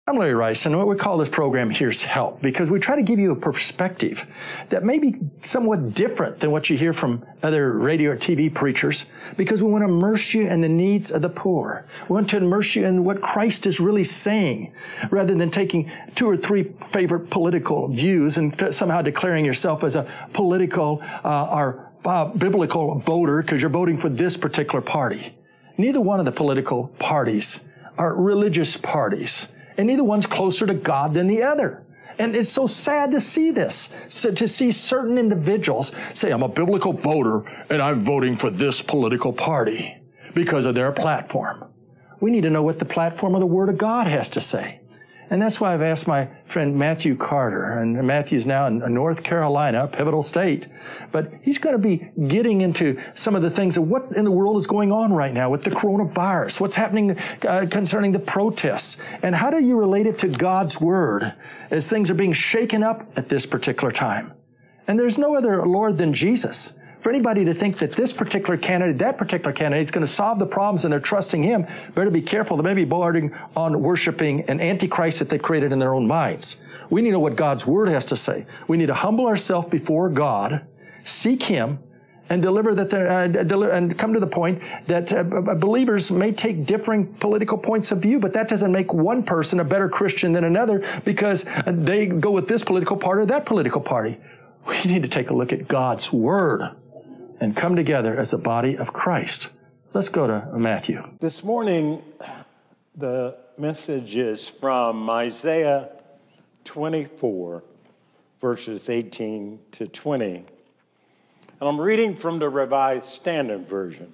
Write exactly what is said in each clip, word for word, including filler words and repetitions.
I'm Larry Rice, and what we call this program Here's Help, because we try to give you a perspective that may be somewhat different than what you hear from other radio or T V preachers, because we want to immerse you in the needs of the poor. We want to immerse you in what Christ is really saying, rather than taking two or three favorite political views and somehow declaring yourself as a political uh, or uh, biblical voter because you're voting for this particular party. Neither one of the political parties are religious parties. And neither one's closer to God than the other. And it's so sad to see this, so to see certain individuals say, I'm a biblical voter and I'm voting for this political party because of their platform. We need to know what the platform of the Word of God has to say. And that's why I've asked my friend Matthew Carter, and Matthew's now in North Carolina, a pivotal state, but he's going to be getting into some of the things of what in the world is going on right now with the coronavirus, what's happening uh, concerning the protests, and how do you relate it to God's Word as things are being shaken up at this particular time. And there's no other Lord than Jesus. For anybody to think that this particular candidate, that particular candidate is going to solve the problems and they're trusting him, better be careful. They may be bordering on worshiping an antichrist that they've created in their own minds. We need to know what God's Word has to say. We need to humble ourselves before God, seek Him, and deliver that there, uh, deliver, and come to the point that uh, believers may take differing political points of view, but that doesn't make one person a better Christian than another because they go with this political party or that political party. We need to take a look at God's Word and come together as a body of Christ. Let's go to Matthew. This morning, the message is from Isaiah twenty-four, verses eighteen to twenty. And I'm reading from the Revised Standard Version.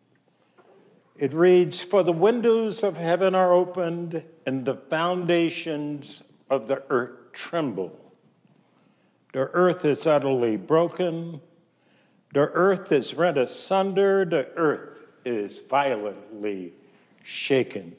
It reads, "For the windows of heaven are opened, and the foundations of the earth tremble. The earth is utterly broken. The earth is rent asunder, the earth is violently shaken.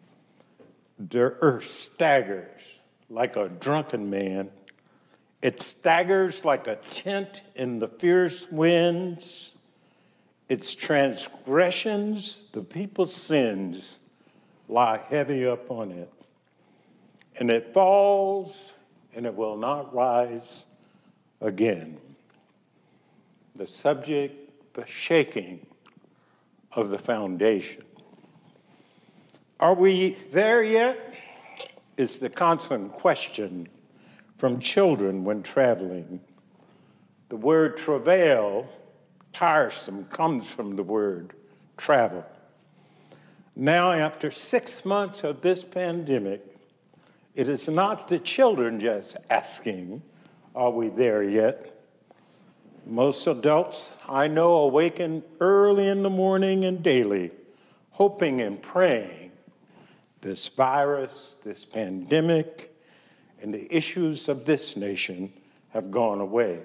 The earth staggers like a drunken man. It staggers like a tent in the fierce winds. Its transgressions, the people's sins, lie heavy upon it. And it falls, and it will not rise again." The subject, the shaking of the foundation. Are we there yet? Is the constant question from children when traveling. The word travail, tiresome, comes from the word travel. Now, after six months of this pandemic, it is not the children just asking, are we there yet? Most adults I know awaken early in the morning and daily, hoping and praying this virus, this pandemic, and the issues of this nation have gone away.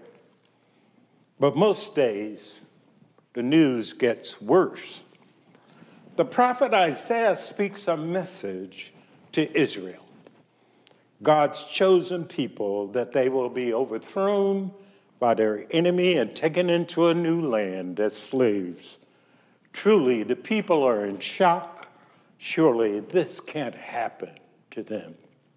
But most days, the news gets worse. The prophet Isaiah speaks a message to Israel, God's chosen people, that they will be overthrown by their enemy and taken into a new land as slaves. Truly, the people are in shock. Surely this can't happen to them.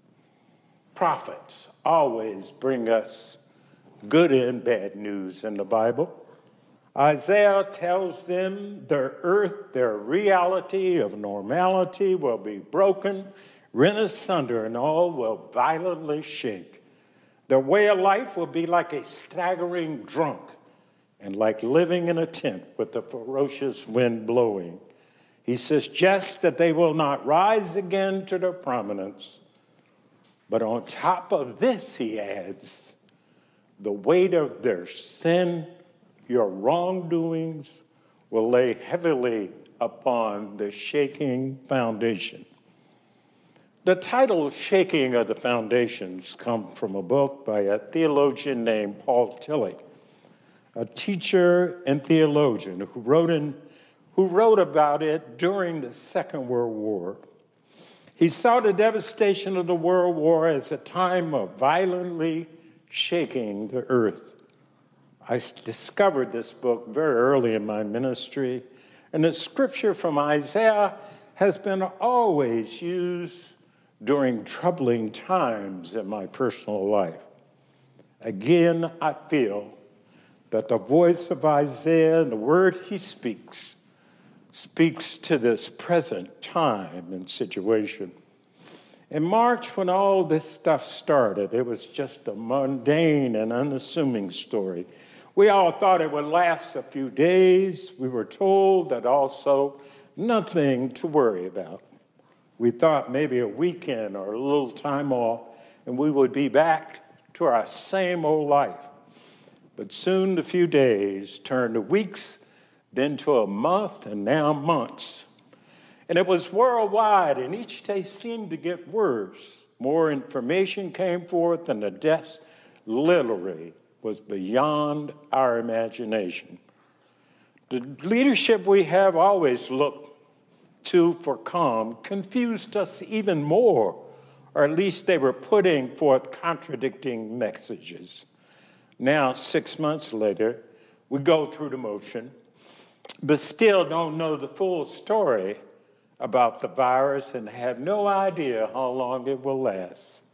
Prophets always bring us good and bad news in the Bible. Isaiah tells them their earth, their reality of normality will be broken, rent asunder, and all will violently shake. Their way of life will be like a staggering drunk and like living in a tent with the ferocious wind blowing. He suggests that they will not rise again to their prominence. But on top of this, he adds, the weight of their sin, your wrongdoings, will lay heavily upon the shaking foundation. The title, Shaking of the Foundations, comes from a book by a theologian named Paul Tillich, a teacher and theologian who wrote, in, who wrote about it during the Second World War. He saw the devastation of the World War as a time of violently shaking the earth. I discovered this book very early in my ministry, and the scripture from Isaiah has been always used during troubling times in my personal life. Again, I feel that the voice of Isaiah and the word he speaks speaks to this present time and situation. In March, when all this stuff started, it was just a mundane and unassuming story. We all thought it would last a few days. We were told that also nothing to worry about. We thought maybe a weekend or a little time off, and we would be back to our same old life. But soon the few days turned to weeks, then to a month, and now months. And it was worldwide, and each day seemed to get worse. More information came forth, and the deaths literally was beyond our imagination. The leadership we have always looked to for calm confused us even more, or at least they were putting forth contradicting messages. Now, six months later, we go through the motion, but still don't know the full story about the virus and have no idea how long it will last.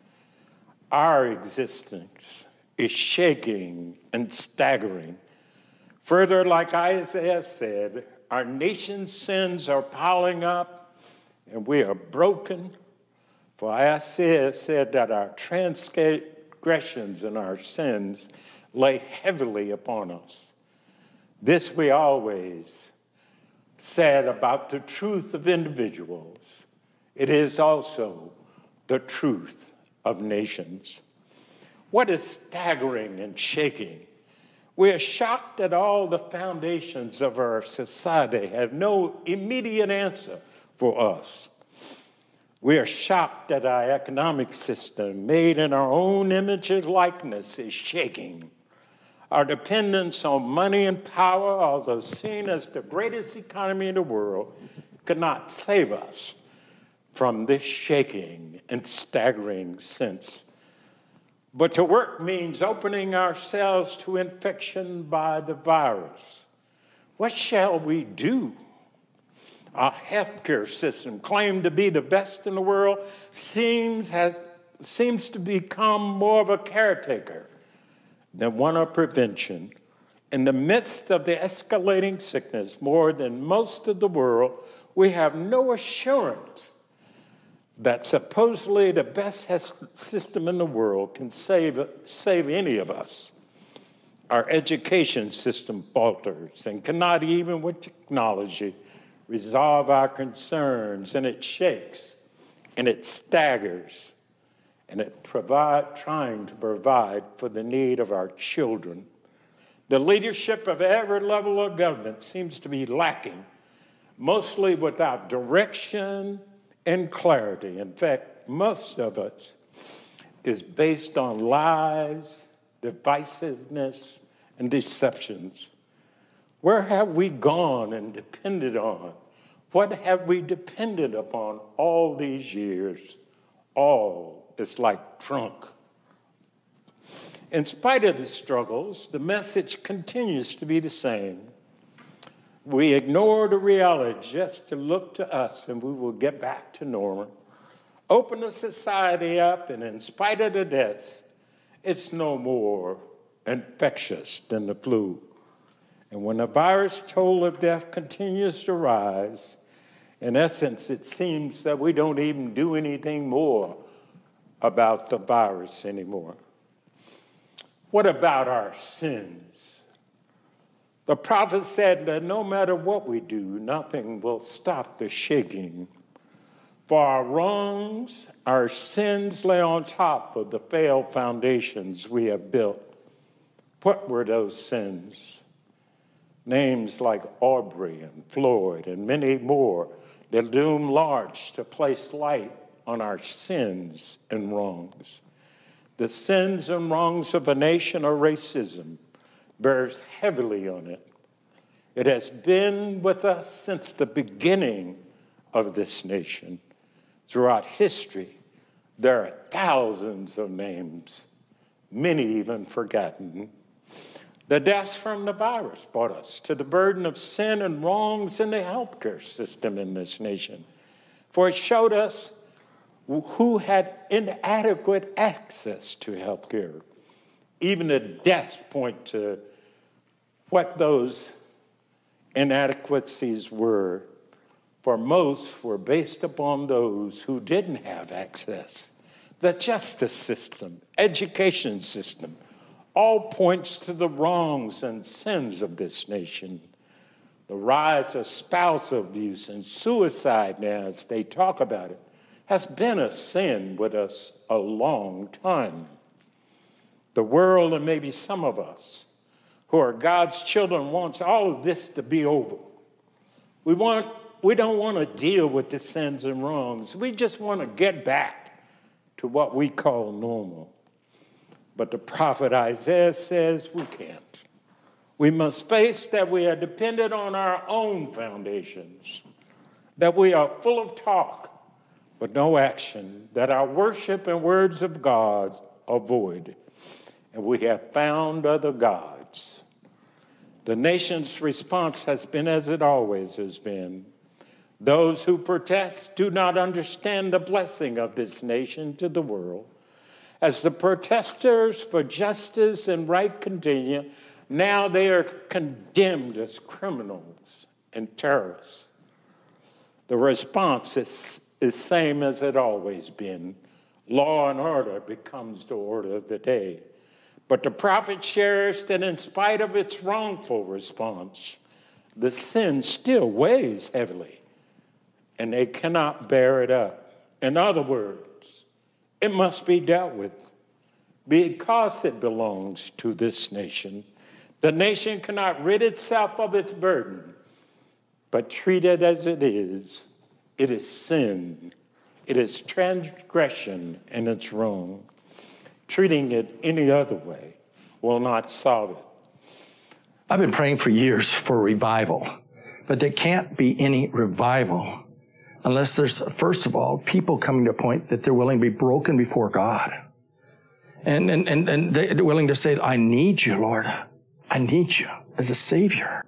Our existence is shaking and staggering. Further, like Isaiah said, our nation's sins are piling up and we are broken. For Isaiah said that our transgressions and our sins lay heavily upon us. This we always said about the truth of individuals. It is also the truth of nations. What is staggering and shaking? We are shocked that all the foundations of our society have no immediate answer for us. We are shocked that our economic system, made in our own image and likeness, is shaking. Our dependence on money and power, although seen as the greatest economy in the world, could not save us from this shaking and staggering sense. But to work means opening ourselves to infection by the virus. What shall we do? Our healthcare system, claimed to be the best in the world, seems, has, seems to become more of a caretaker than one of prevention. In the midst of the escalating sickness, more than most of the world, we have no assurance that supposedly the best system in the world can save, save any of us. Our education system falters and cannot, even with technology, resolve our concerns, and it shakes, and it staggers, and it provide, trying to provide for the need of our children. The leadership of every level of government seems to be lacking, mostly without direction and clarity. In fact, most of it is based on lies, divisiveness, and deceptions. Where have we gone and depended on? What have we depended upon all these years? All is like drunk. In spite of the struggles, the message continues to be the same. We ignore the reality just to look to us, and we will get back to normal. Open the society up, and in spite of the deaths, it's no more infectious than the flu. And when the virus toll of death continues to rise, in essence, it seems that we don't even do anything more about the virus anymore. What about our sins? The prophet said that no matter what we do, nothing will stop the shaking. For our wrongs, our sins lay on top of the failed foundations we have built. What were those sins? Names like Aubrey and Floyd and many more that loom large to place light on our sins and wrongs. The sins and wrongs of a nation or racism bears heavily on it. It has been with us since the beginning of this nation. Throughout history, there are thousands of names, many even forgotten. The deaths from the virus brought us to the burden of sin and wrongs in the healthcare system in this nation. For it showed us who had inadequate access to health care. Even the deaths point to what those inadequacies were. For most were based upon those who didn't have access. The justice system, education system, all points to the wrongs and sins of this nation. The rise of spousal abuse and suicide now, as they talk about it, has been a sin with us a long time. The world, and maybe some of us who are God's children, wants all of this to be over. We want, we don't want to deal with the sins and wrongs. We just want to get back to what we call normal. But the prophet Isaiah says we can't. We must face that we are dependent on our own foundations, that we are full of talk, but no action, that our worship and words of God are void, and we have found other gods. The nation's response has been as it always has been. Those who protest do not understand the blessing of this nation to the world. As the protesters for justice and right continue, now they are condemned as criminals and terrorists. The response is the same as it always been. Law and order becomes the order of the day. But the prophet shares that in spite of its wrongful response, the sin still weighs heavily, and they cannot bear it up. In other words, it must be dealt with because it belongs to this nation. The nation cannot rid itself of its burden, but treat it as it is. It is sin. It is transgression, and it's wrong. Treating it any other way will not solve it. I've been praying for years for revival, but there can't be any revival unless there's, first of all, people coming to a point that they're willing to be broken before God. And, and, and, and they're willing to say, I need you, Lord. I need you as a Savior.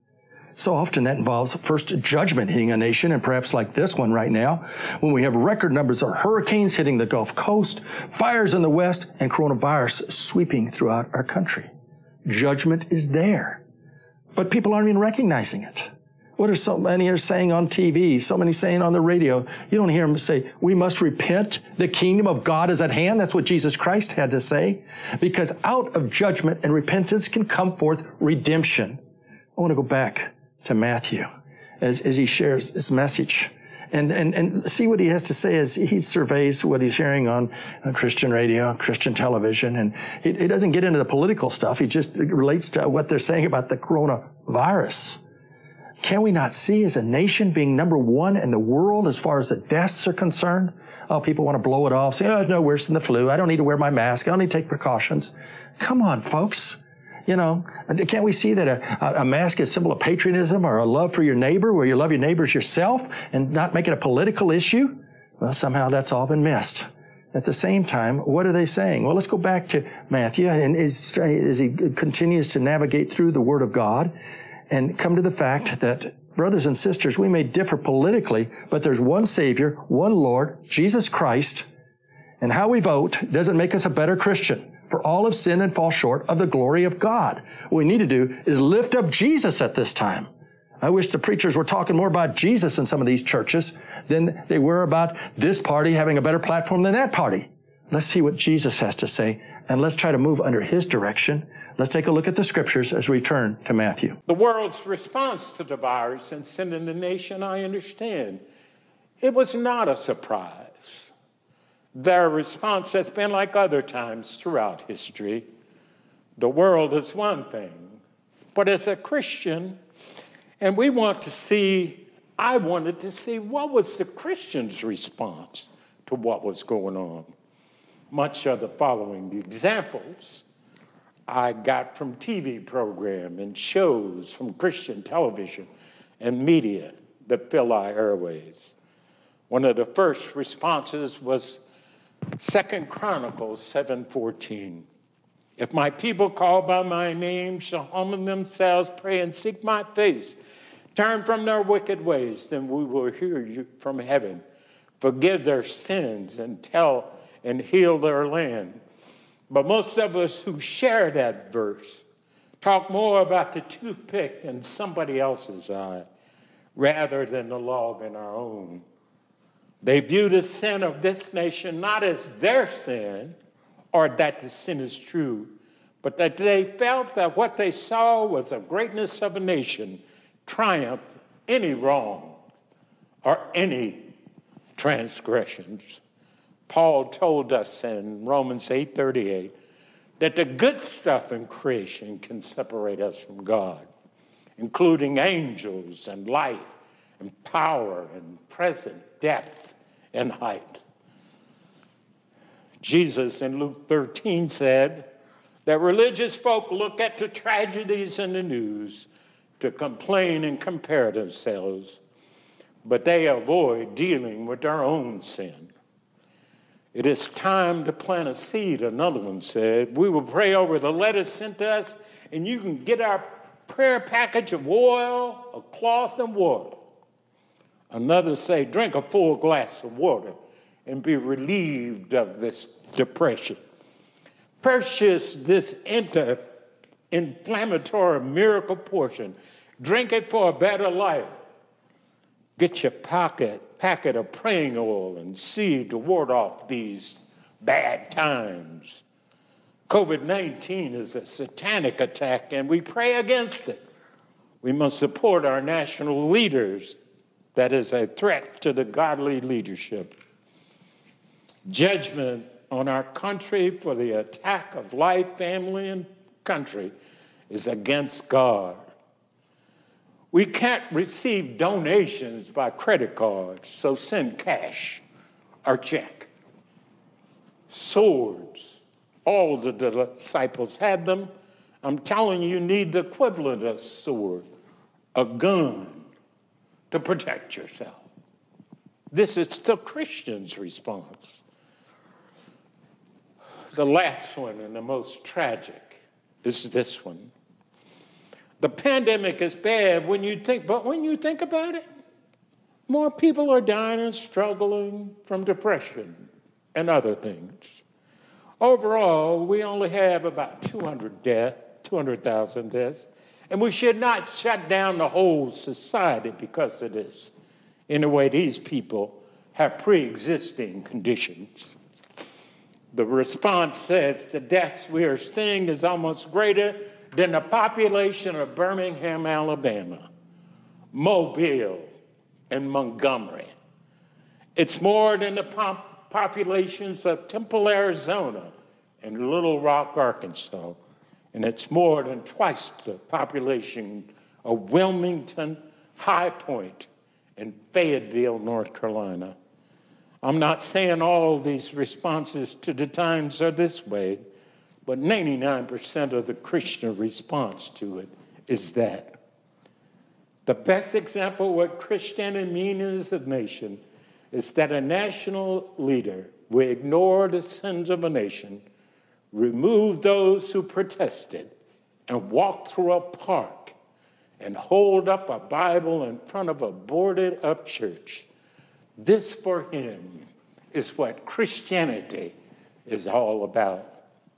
So often that involves first judgment hitting a nation, and perhaps like this one right now, when we have record numbers of hurricanes hitting the Gulf Coast, fires in the West, and coronavirus sweeping throughout our country. Judgment is there, but people aren't even recognizing it. What are so many are saying on T V, so many saying on the radio? You don't hear them say, we must repent. The kingdom of God is at hand. That's what Jesus Christ had to say. Because out of judgment and repentance can come forth redemption. I want to go back to Matthew as, as he shares his message and, and, and see what he has to say as he surveys what he's hearing on, on Christian radio, Christian television. And he, he doesn't get into the political stuff. He just relates to what they're saying about the coronavirus. Can we not see as a nation being number one in the world as far as the deaths are concerned? Oh, people want to blow it off, say, oh, no worse than the flu. I don't need to wear my mask. I don't need to take precautions. Come on, folks. You know, can't we see that a, a mask is a symbol of patriotism or a love for your neighbor, where you love your neighbors yourself and not make it a political issue? Well, somehow that's all been missed. At the same time, what are they saying? Well, let's go back to Matthew, and as, as he continues to navigate through the Word of God and come to the fact that, brothers and sisters, we may differ politically, but there's one Savior, one Lord, Jesus Christ, and how we vote doesn't make us a better Christian. For all have sinned and fall short of the glory of God. What we need to do is lift up Jesus at this time. I wish the preachers were talking more about Jesus in some of these churches than they were about this party having a better platform than that party. Let's see what Jesus has to say, and let's try to move under His direction. Let's take a look at the scriptures as we turn to Matthew. The world's response to the virus and sin in the nation, I understand. It was not a surprise. Their response has been like other times throughout history. The world is one thing, but as a Christian, and we want to see, I wanted to see what was the Christian's response to what was going on. Much of the following examples I got from T V program and shows from Christian television and media that fill our airways. One of the first responses was Second Chronicles seven fourteen. If my people called by my name shall humble themselves, pray and seek my face, turn from their wicked ways, then we will hear you from heaven, forgive their sins, and tell and heal their land. But most of us who share that verse talk more about the toothpick in somebody else's eye rather than the log in our own. They view the sin of this nation not as their sin or that the sin is true, but that they felt that what they saw was the greatness of a nation triumphed any wrong or any transgressions. Paul told us in Romans eight thirty-eight that the good stuff in creation can separate us from God, including angels and life and power and present depth and height. Jesus in Luke thirteen said that religious folk look at the tragedies in the news to complain and compare themselves, but they avoid dealing with their own sin. It is time to plant a seed, another one said. We will pray over the letter sent to us, and you can get our prayer package of oil, a cloth, and water. Another say, drink a full glass of water and be relieved of this depression. Purchase this anti-inflammatory miracle portion. Drink it for a better life. Get your pocket, packet of praying oil and seed to ward off these bad times. COVID nineteen is a satanic attack, and we pray against it. We must support our national leaders. That is a threat to the godly leadership. Judgment on our country for the attack of life, family, and country is against God. We can't receive donations by credit cards, so send cash or check. Swords, all the disciples had them. I'm telling you, you need the equivalent of a sword, a gun, to protect yourself. This is the Christian's response. The last one and the most tragic is this one. The pandemic is bad when you think, but when you think about it, more people are dying and struggling from depression and other things. Overall, we only have about two hundred deaths, two hundred thousand deaths, and we should not shut down the whole society because of this. In a way, these people have pre-existing conditions. The response says the deaths we are seeing is almost greater than the population of Birmingham, Alabama, Mobile, and Montgomery. It's more than the pop- populations of Temple, Arizona, and Little Rock, Arkansas. And it's more than twice the population of Wilmington, High Point, and Fayetteville, North Carolina. I'm not saying all these responses to the times are this way, but ninety-nine percent of the Christian response to it is that. The best example of what Christianity means as a nation is that a national leader will ignore the sins of a nation, remove those who protested, and walk through a park and hold up a Bible in front of a boarded-up church. This for him is what Christianity is all about.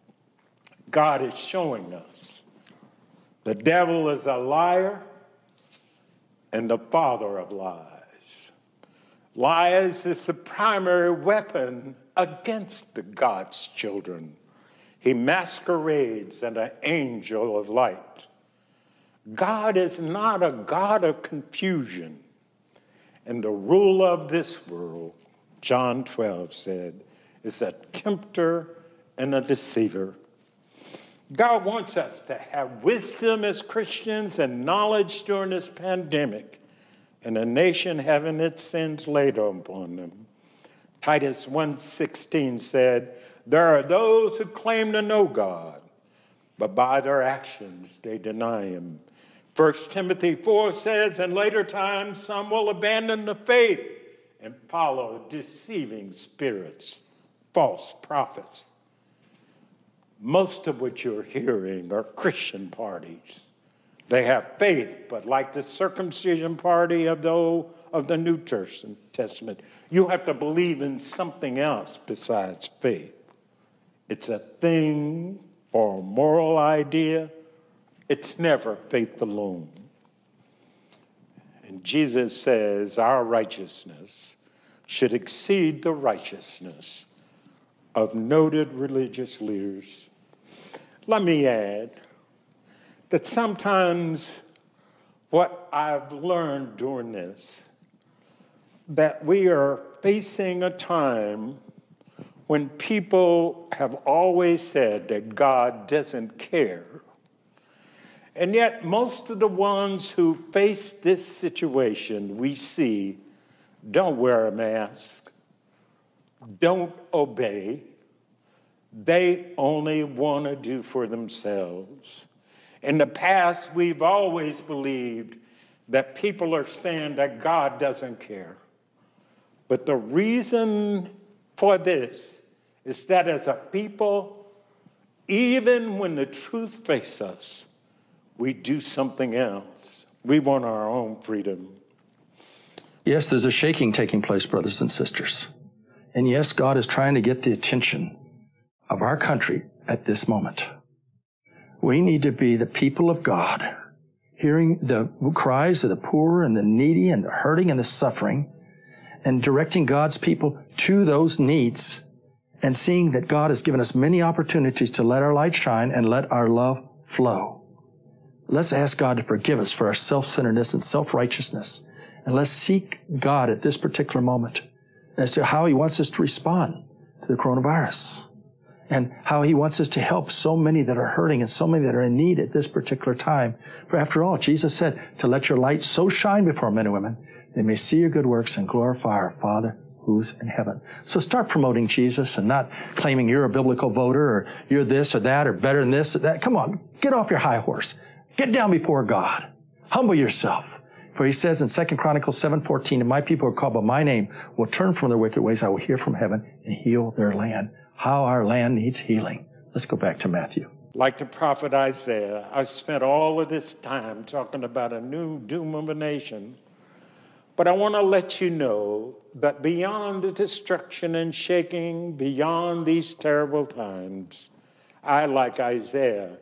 God is showing us the devil is a liar and the father of lies. Lies is the primary weapon against the God's children. He masquerades as an angel of light. God is not a God of confusion. And the ruler of this world, John twelve said, is a tempter and a deceiver. God wants us to have wisdom as Christians and knowledge during this pandemic, and a nation having its sins laid upon them. Titus one sixteen said, there are those who claim to know God, but by their actions they deny him. First Timothy four says, in later times some will abandon the faith and follow deceiving spirits, false prophets. Most of what you're hearing are Christian parties. They have faith, but like the circumcision party of the, of the New Testament, You have to believe in something else besides faith. It's a thing or a moral idea. It's never faith alone. And Jesus says our righteousness should exceed the righteousness of noted religious leaders. Let me add that sometimes what I've learned during this, that we are facing a time when people have always said that God doesn't care. And yet most of the ones who face this situation we see don't wear a mask, don't obey. They only want to do for themselves. In the past, we've always believed that people are saying that God doesn't care. But the reason for this is that as a people, even when the truth faces us, we do something else. We want our own freedom. Yes, there's a shaking taking place, brothers and sisters. And yes, God is trying to get the attention of our country at this moment. We need to be the people of God, hearing the cries of the poor and the needy and the hurting and the suffering, and directing God's people to those needs, and seeing that God has given us many opportunities to let our light shine and let our love flow. Let's ask God to forgive us for our self-centeredness and self-righteousness, and let's seek God at this particular moment as to how He wants us to respond to the coronavirus, and how He wants us to help so many that are hurting and so many that are in need at this particular time. For after all, Jesus said to let your light so shine before men and women, they may see your good works and glorify our Father who's in heaven. So start promoting Jesus and not claiming you're a biblical voter or you're this or that or better than this or that. Come on, get off your high horse. Get down before God. Humble yourself. For He says in Second Chronicles seven fourteen, if my people who are called by my name will turn from their wicked ways, I will hear from heaven and heal their land. How our land needs healing. Let's go back to Matthew. Like the prophet Isaiah, I spent all of this time talking about a new doom of a nation. But I want to let you know that beyond the destruction and shaking, beyond these terrible times, I, like Isaiah,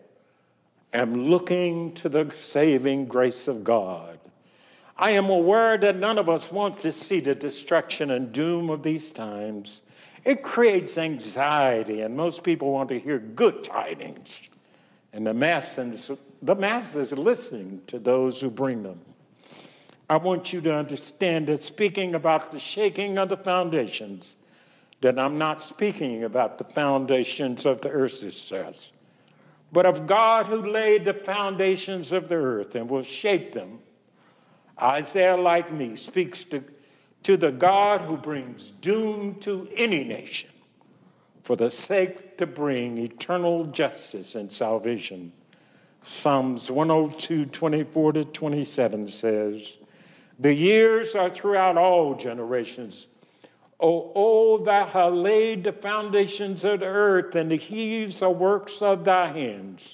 am looking to the saving grace of God. I am aware that none of us want to see the destruction and doom of these times. It creates anxiety, and most people want to hear good tidings. And the masses, the masses are listening to those who bring them. I want you to understand that speaking about the shaking of the foundations, that I'm not speaking about the foundations of the earth itself, but of God who laid the foundations of the earth and will shape them. Isaiah, like me, speaks to, to the God who brings doom to any nation for the sake to bring eternal justice and salvation. Psalms one oh two, twenty-four to twenty-seven says, the years are throughout all generations. O, oh, thou hast laid the foundations of the earth, and the heaves are works of thy hands.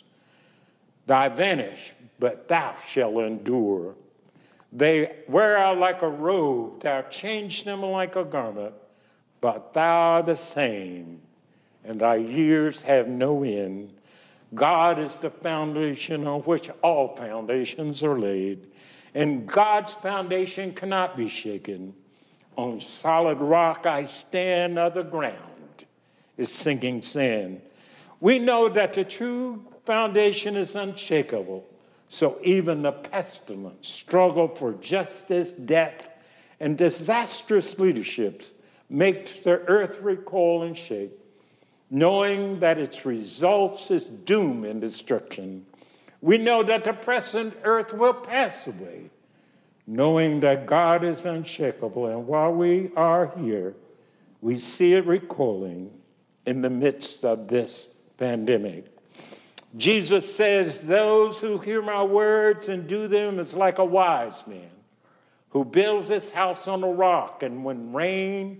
Thy vanish, but thou shalt endure. They wear out like a robe, thou change them like a garment, but thou art the same, and thy years have no end. God is the foundation on which all foundations are laid, and God's foundation cannot be shaken. On solid rock I stand, other ground is sinking sand. We know that the true foundation is unshakable, so even the pestilence, struggle for justice, death, and disastrous leaderships make the earth recoil and shake, knowing that its results is doom and destruction. We know that the present earth will pass away, knowing that God is unshakable, and while we are here, we see it recoiling in the midst of this pandemic. Jesus says, those who hear my words and do them is like a wise man who builds his house on a rock, and when rain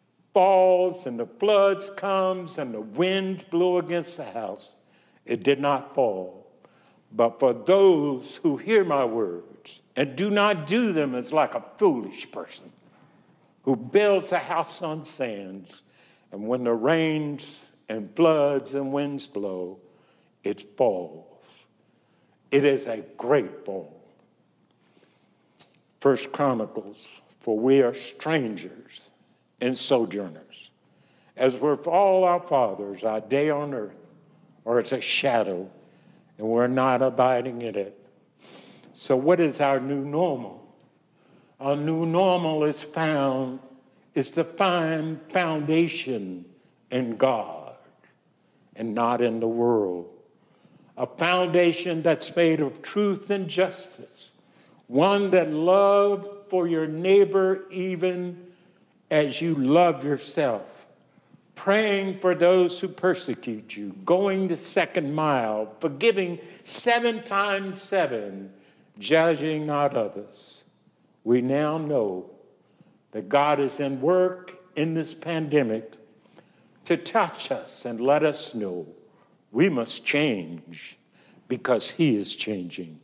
falls and the floods comes and the winds blow against the house, it did not fall. But for those who hear my words and do not do them is like a foolish person who builds a house on sands, and when the rains and floods and winds blow, it falls. It is a great fall. First Chronicles, for we are strangers and sojourners. As with all our fathers, our day on earth, or as a shadow, and we're not abiding in it. So what is our new normal? Our new normal is found, is to find foundation in God and not in the world. A foundation that's made of truth and justice. One that love for your neighbor even as you love yourself. Praying for those who persecute you, going the second mile, forgiving seven times seven, judging not others. We now know that God is in work in this pandemic to touch us and let us know we must change because he is changing.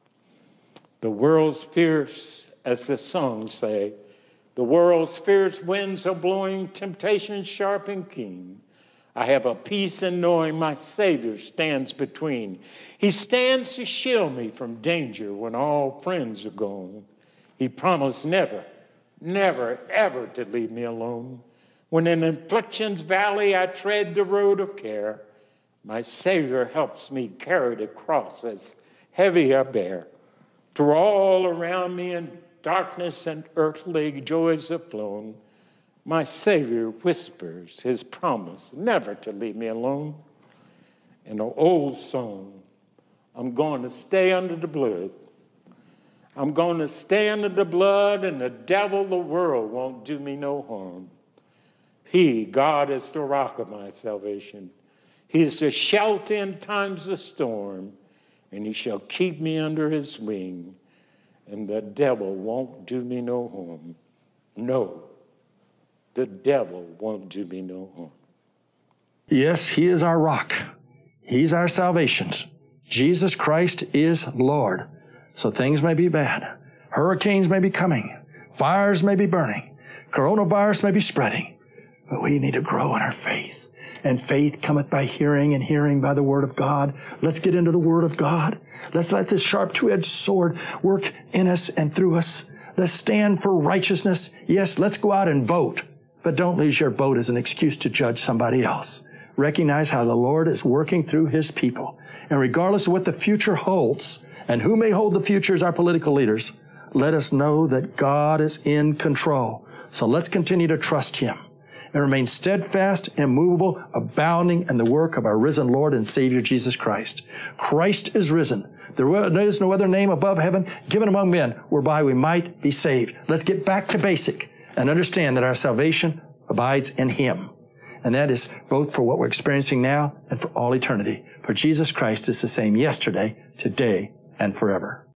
The world's fierce, as the songs say, the world's fierce winds are blowing, temptation sharp and keen. I have a peace in knowing my Savior stands between. He stands to shield me from danger when all friends are gone. He promised never, never, ever to leave me alone. When in affliction's valley I tread the road of care, my Savior helps me carry the cross as heavy I bear. Through all around me in darkness and earthly joys have flown, my Savior whispers his promise never to leave me alone. In an old song, I'm going to stay under the blood. I'm going to stay under the blood, and the devil, the world, won't do me no harm. He, God, is the rock of my salvation. He is the shelter in times of storm, and he shall keep me under his wing, and the devil won't do me no harm. No, the devil won't do me no harm. Yes, he is our rock. He's our salvation. Jesus Christ is Lord. So things may be bad. Hurricanes may be coming. Fires may be burning. Coronavirus may be spreading. But we need to grow in our faith. And faith cometh by hearing, and hearing by the word of God. Let's get into the word of God. Let's let this sharp two-edged sword work in us and through us. Let's stand for righteousness. Yes, let's go out and vote. But don't use your vote as an excuse to judge somebody else. Recognize how the Lord is working through his people. And regardless of what the future holds, and who may hold the future as our political leaders, let us know that God is in control. So let's continue to trust him and remain steadfast, immovable, abounding in the work of our risen Lord and Savior Jesus Christ. Christ is risen. There is no other name above heaven given among men whereby we might be saved. Let's get back to basic and understand that our salvation abides in him. And that is both for what we're experiencing now and for all eternity. For Jesus Christ is the same yesterday, today, and forever.